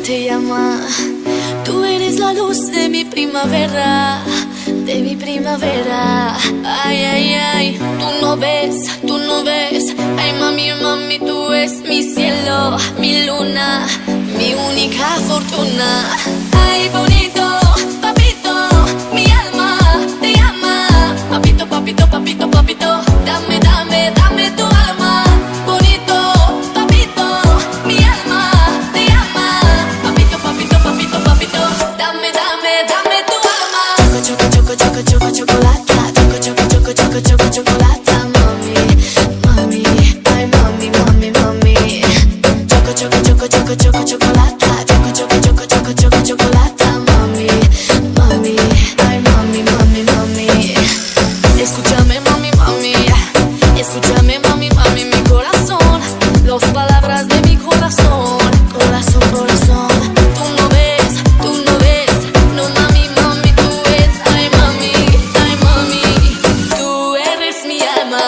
te llama. Tú eres la luz de mi primavera, de mi primavera. Ay, ay, ay, tú no ves, tú no ves. Ay, mami, mami, tú eres mi cielo, mi luna, mi única fortuna. Ay, bonito, papito, mi alma te llama. Papito, papito, papito, papito, dame, dame, dame tu alma. Bonito, papito, mi alma te llama. Papito, papito, papito, papito, dame, dame, dame tu alma. Choco, choco, choco, choco, chocolata. Choco, choco, choco, choco, choco, chocolata. Mami, mami, ay, mami, mami, mami. Choco, choco, choco, choco, choco, chocolata. Choco, choco, choco, choco, choco, chocolata. Mami, mami, ay, mami, mami, mami. Escúchame, mami, mami. Escúchame, mami, mami, mi corazón. Las palabras de mi corazón. Corazón, corazón. Tú no ves, tú no ves. No, mami, mami, tú eres. Ay, mami, tú eres mi alma.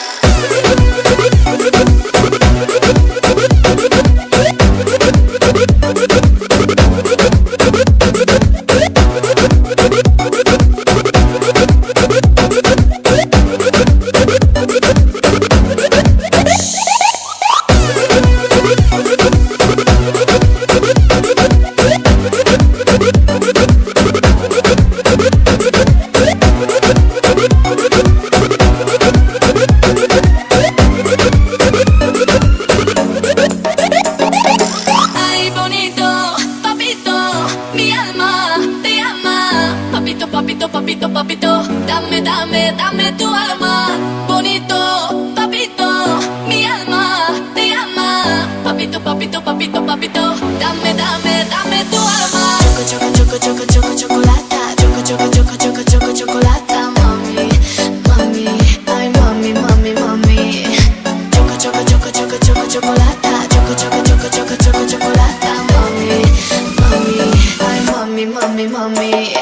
Ay, bonito, papito, mi alma te llama. Papito, papito, papito, papito, dame, dame, dame tu alma. Bonito, papito, mi alma te llama. Papito, papito, papito, papito, dame, dame, dame tu alma. Choco, choco, choco, choco, choco, chocolata. Choco, choco, choco, choco, choco, chocolata. Mami, mami, ay, mami, mami, mami. Choco, choco, choco, choco, choco, chocolata. Choco, choco, choco, choco, choco, chocolata. Mami, mami, ay, mami, mami, mami.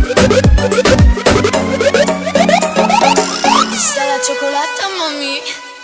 Está la chocolata, mami.